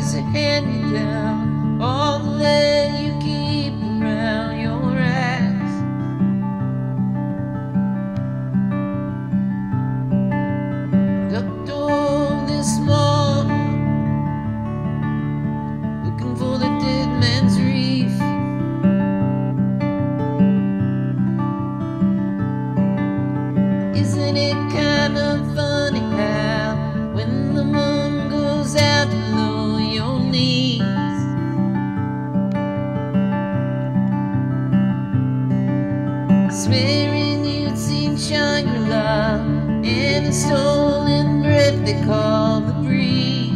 is a hand-me-down, all that you keep around your ass. Ducked over this morning, looking for the dead man's reef. Isn't it kind of funny how when the moon goes out below your knees, swearing you'd seen Shangri-La and a stolen breath they call the breeze.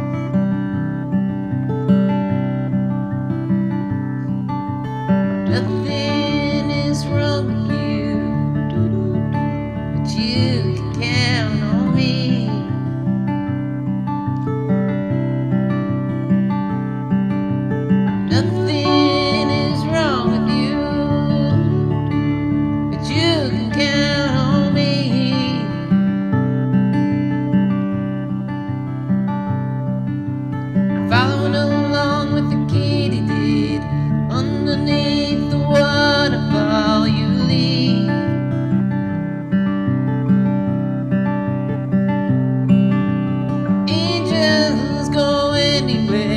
Nothing is wrong with you, but you can count on me. Nothing is wrong with you, but you can count on me. Following along with the Katydid underneath the waterfall you leave. Angels go anywhere